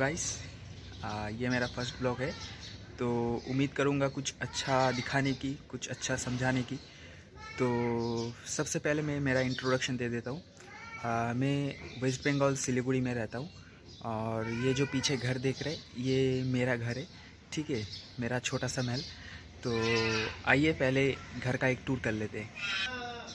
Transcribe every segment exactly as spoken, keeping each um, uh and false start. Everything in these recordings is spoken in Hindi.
गाइस, ये मेरा फर्स्ट ब्लॉग है। तो उम्मीद करूँगा कुछ अच्छा दिखाने की, कुछ अच्छा समझाने की। तो सबसे पहले मैं मेरा इंट्रोडक्शन दे देता हूँ। मैं वेस्ट बंगाल सिलीगुड़ी में रहता हूँ और ये जो पीछे घर देख रहे हैं ये मेरा घर है, ठीक है, मेरा छोटा सा महल। तो आइए पहले घर का एक टूर कर लेते हैं।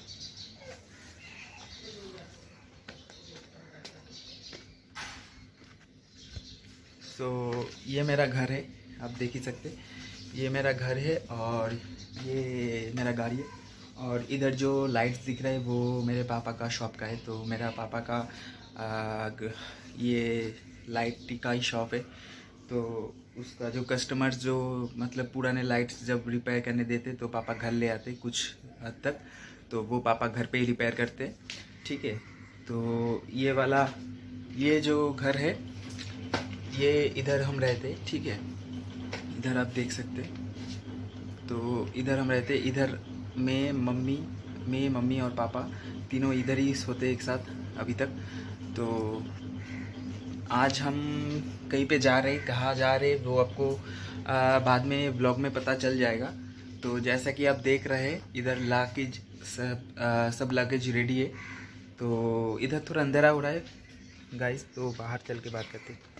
तो ये मेरा घर है, आप देख ही सकते, ये मेरा घर है और ये मेरा गाड़ी है। और इधर जो लाइट्स दिख रहे हैं वो मेरे पापा का शॉप का है। तो मेरा पापा का आ, ये लाइट का ही शॉप है। तो उसका जो कस्टमर्स जो मतलब पुराने लाइट्स जब रिपेयर करने देते तो पापा घर ले आते कुछ हद तक, तो वो पापा घर पे ही रिपेयर करते, ठीक है। तो ये वाला ये जो घर है ये इधर हम रहते, ठीक है, इधर आप देख सकते। तो इधर हम रहते, इधर मैं मम्मी मैं मम्मी और पापा तीनों इधर ही सोते एक साथ अभी तक। तो आज हम कहीं पे जा रहे, कहाँ जा रहे वो आपको आ, बाद में ब्लॉग में पता चल जाएगा। तो जैसा कि आप देख रहे हैं इधर लगेज सब आ, सब लगेज रेडी है। तो इधर थोड़ा अंधेरा हो रहा है गाइस, तो बाहर चल के बात करते हैं।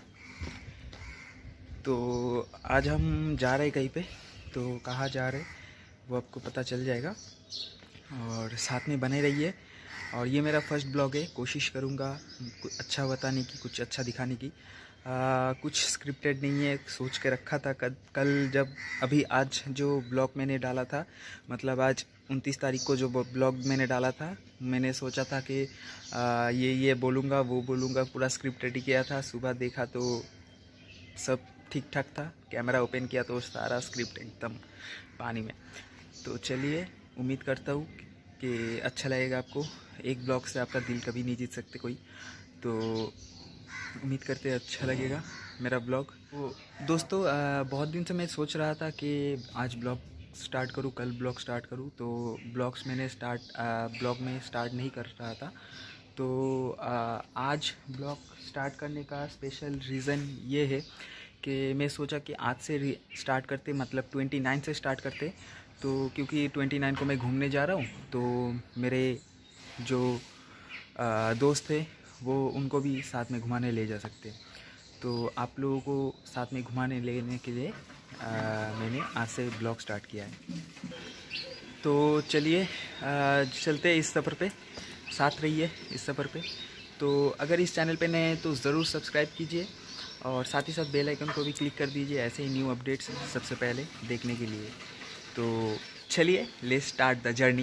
तो आज हम जा रहे कहीं पे, तो कहाँ जा रहे वो आपको पता चल जाएगा और साथ में बने रहिए। और ये मेरा फर्स्ट ब्लॉग है, कोशिश करूँगा कुछ अच्छा बताने की, कुछ अच्छा दिखाने की। आ, कुछ स्क्रिप्टेड नहीं है, सोच के रखा था कल कल जब अभी आज जो ब्लॉग मैंने डाला था, मतलब आज उनतीस तारीख को जो ब्लॉग मैंने डाला था, मैंने सोचा था कि आ, ये ये बोलूँगा वो बोलूँगा, पूरा स्क्रिप्ट रेडी किया था। सुबह देखा तो सब ठीक ठाक था, कैमरा ओपन किया तो सारा स्क्रिप्ट एकदम पानी में। तो चलिए, उम्मीद करता हूँ कि अच्छा लगेगा आपको। एक ब्लॉग से आपका दिल कभी नहीं जीत सकते कोई, तो उम्मीद करते हैं अच्छा लगेगा मेरा ब्लॉग। तो दोस्तों, बहुत दिन से मैं सोच रहा था कि आज ब्लॉग स्टार्ट करूँ, कल ब्लॉग स्टार्ट करूँ। तो ब्लॉग्स मैंने स्टार्ट ब्लॉग में स्टार्ट नहीं कर रहा था। तो आज ब्लॉग स्टार्ट करने का स्पेशल रीज़न ये है कि मैं सोचा कि आज से स्टार्ट करते, मतलब उनतीस से स्टार्ट करते। तो क्योंकि उनतीस को मैं घूमने जा रहा हूँ, तो मेरे जो आ, दोस्त थे वो उनको भी साथ में घुमाने ले जा सकते। तो आप लोगों को साथ में घुमाने लेने के लिए आ, मैंने आज से ब्लॉग स्टार्ट किया है। तो चलिए चलते इस सफ़र पे, साथ रहिए इस सफ़र पे। तो अगर इस चैनल पे नए हैं तो ज़रूर सब्सक्राइब कीजिए और साथ ही साथ बेल आइकन को भी क्लिक कर दीजिए, ऐसे ही न्यू अपडेट्स सबसे पहले देखने के लिए। तो चलिए, लेट्स स्टार्ट द जर्नी।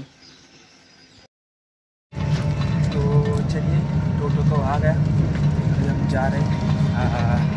तो चलिए, टोटो तो आ गया, हम जा रहे हैं।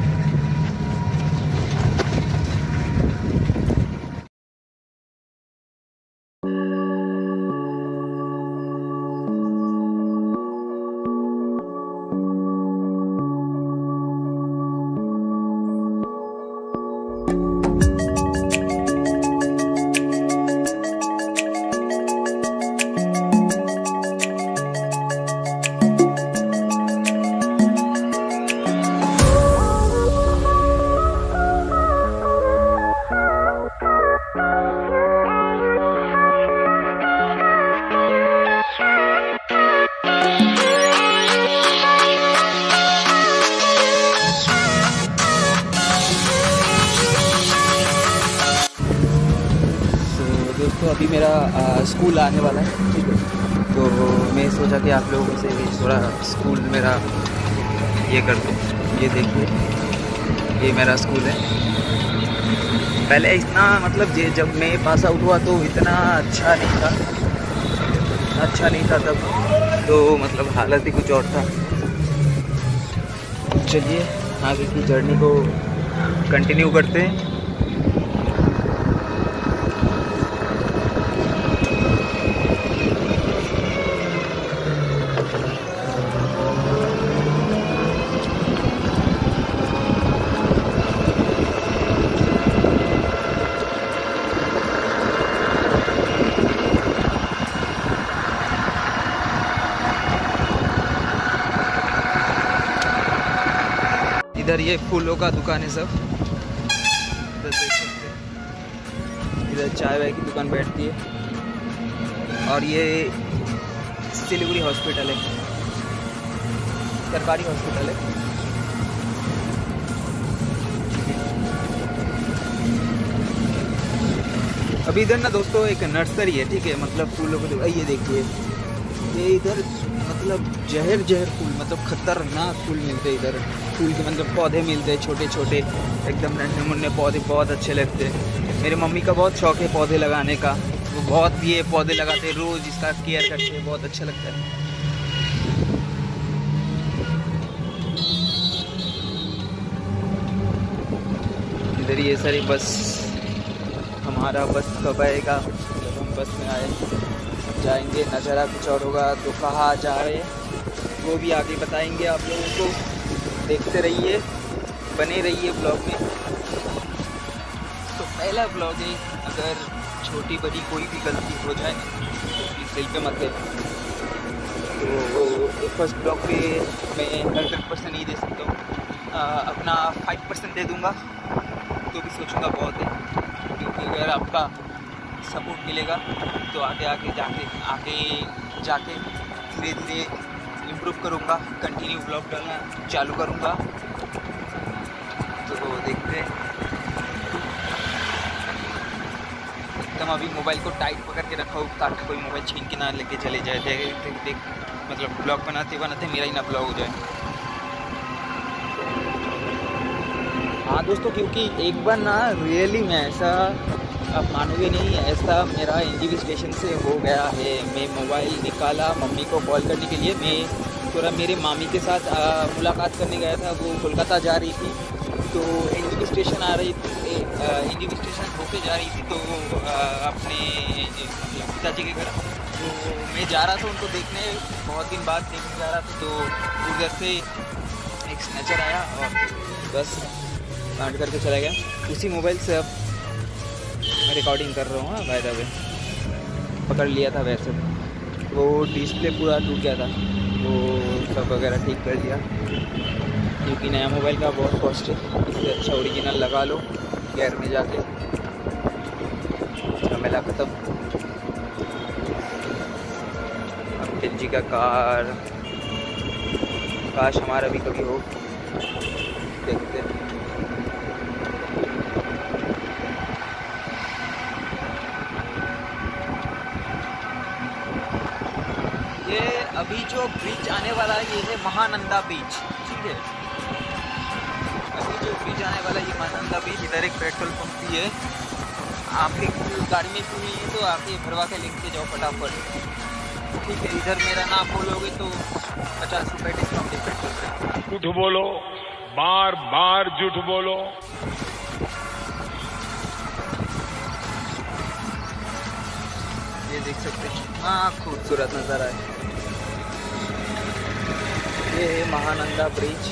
तो अभी मेरा आ, स्कूल आने वाला है, ठीक है। तो मैं सोचा कि आप लोगों से थोड़ा स्कूल मेरा ये कर दूँ। ये देखिए, ये मेरा स्कूल है। पहले इतना मतलब ये जब मैं पास आउट हुआ तो इतना अच्छा नहीं था, अच्छा नहीं था तब, तो मतलब हालत ही कुछ और था। चलिए आगे की जर्नी को कंटिन्यू करते हैं। इधर ये फूलों का दुकान है सब, इधर देख सकते हैं। इधर चाय वाय की दुकान बैठती है। और ये सिलीगुड़ी हॉस्पिटल है, सरकारी हॉस्पिटल है। अभी इधर ना दोस्तों एक नर्सरी है, ठीक है, मतलब फूलों को। ये देखिए, ये इधर मतलब जहर जहर फूल, मतलब खतरनाक फूल मिलते हैं इधर। फूल के मतलब पौधे मिलते हैं छोटे छोटे, एकदम नन्हे मुन्ने पौधे, बहुत अच्छे लगते हैं। मेरे मम्मी का बहुत शौक है पौधे लगाने का, वो बहुत ये पौधे लगाते हैं, रोज़ इसका केयर करते हैं, बहुत अच्छा लगता है। इधर ये सारी बस, हमारा बस कब आएगा, जब हम बस में आए जाएंगे। नज़ारा कुछ और होगा तो कहाँ जाए वो भी आगे बताएंगे आप लोगों को। देखते रहिए, बने रहिए ब्लॉग में। तो पहला ब्लॉग है, अगर छोटी बड़ी कोई भी गलती हो जाए तो प्लीज़ दिल पे मत ले। तो फर्स्ट ब्लॉग पे मैं हंड्रेड परसेंट नहीं दे सकता हूँ, अपना फाइव परसेंट दे दूँगा तो भी सोचूंगा बहुत है, क्योंकि अगर आपका सपोर्ट मिलेगा तो आगे आगे जाके आगे जाके धीरे धीरे इम्प्रूव करूँगा, कंटिन्यू ब्लॉग डालना चालू करूँगा। तो देखते हैं। एकदम अभी मोबाइल को टाइट पकड़ के रखा हूँ ताकि कोई मोबाइल छीन के ना लेके चले जाए। देख देख देख मतलब ब्लॉग बनाते बनाते मेरा ही ना ब्लॉग हो जाए। हाँ दोस्तों, क्योंकि एक बार ना रियली में ऐसा, आप मानोगे नहीं, ऐसा मेरा एनजीबी स्टेशन से हो गया है। मैं मोबाइल निकाला मम्मी को कॉल करने के लिए, मैं थोड़ा मेरे मामी के साथ आ, मुलाकात करने गया था, वो कोलकाता जा रही थी। तो एनजीबी स्टेशन आ रही थी, एनजीबी स्टेशन होके जा रही थी, तो आ, अपने पिताजी के घर। तो मैं जा रहा था उनको देखने, बहुत दिन बाद देखने जा रहा था। तो उधर से एक नज़र आया और बस काट करके चला गया। उसी मोबाइल से अब मैं रिकॉर्डिंग कर रहा हूँ। बाय द वे पकड़ लिया था, वैसे वो डिस्प्ले पूरा टूट गया था, वो सब वगैरह ठीक कर दिया, क्योंकि नया मोबाइल का बहुत कॉस्ट है। इससे अच्छा ओरिजिनल लगा लो गेयर में जाके, झमेला खत्म। अब एल जी का कार, काश हमारा भी कभी हो, देखते हैं। ये अभी जो ब्रिज आने वाला है ये है महानंदा ब्रिज, ठीक है। अभी जो ब्रिज आने वाला है ये महानंदा ब्रिज। इधर एक पेट्रोल पंप भी है, आपकी गाड़ी में क्यों नहीं है तो आप ये भरवा के लेके जाओ फटाफट, ठीक है। इधर मेरा नाम बोलोगे तो पचास रुपये डिस्काउंट है पेट्रोल पे। झूठ बोलो, बार बार झूठ बोलो। ये देख सकते हैं, हाँ खूबसूरत नज़ारा है। ये है महानंदा ब्रिज।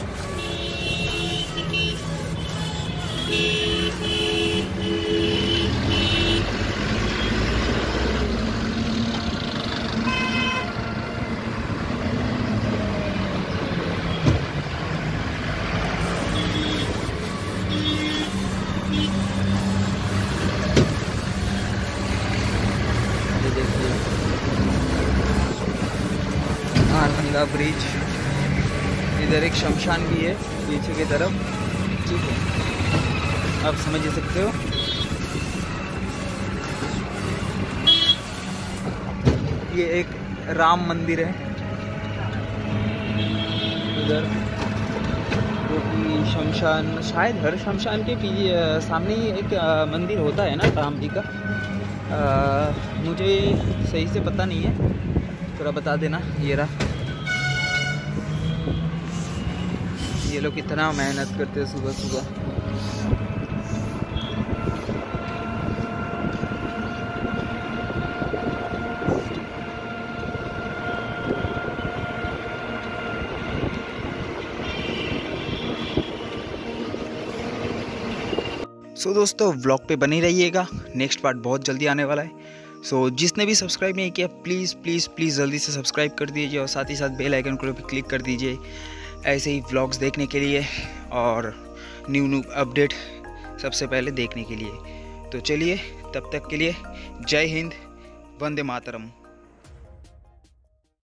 महानंदा ब्रिज। इधर एक शमशान भी है पीछे की तरफ, ठीक है, आप समझ ही सकते हो। ये एक राम मंदिर है इधर, जो कि शमशान, शायद हर शमशान के पीछे सामने ही एक मंदिर होता है ना राम जी का। आ, मुझे सही से पता नहीं है, थोड़ा बता देना। ये रहा, ये लोग कितना मेहनत करते हैं सुबह सुबह। सो so, दोस्तों व्लॉग पे बने रहिएगा, नेक्स्ट पार्ट बहुत जल्दी आने वाला है। सो so, जिसने भी सब्सक्राइब नहीं किया प्लीज़ प्लीज़ प्लीज़ जल्दी से सब्सक्राइब कर दीजिए और साथ ही साथ बेल आइकन को भी क्लिक कर दीजिए ऐसे ही व्लॉग्स देखने के लिए। और न्यू न्यू अपडेट सबसे पहले देखने के लिए। तो चलिए, तब तक के लिए जय हिंद, वंदे मातरम।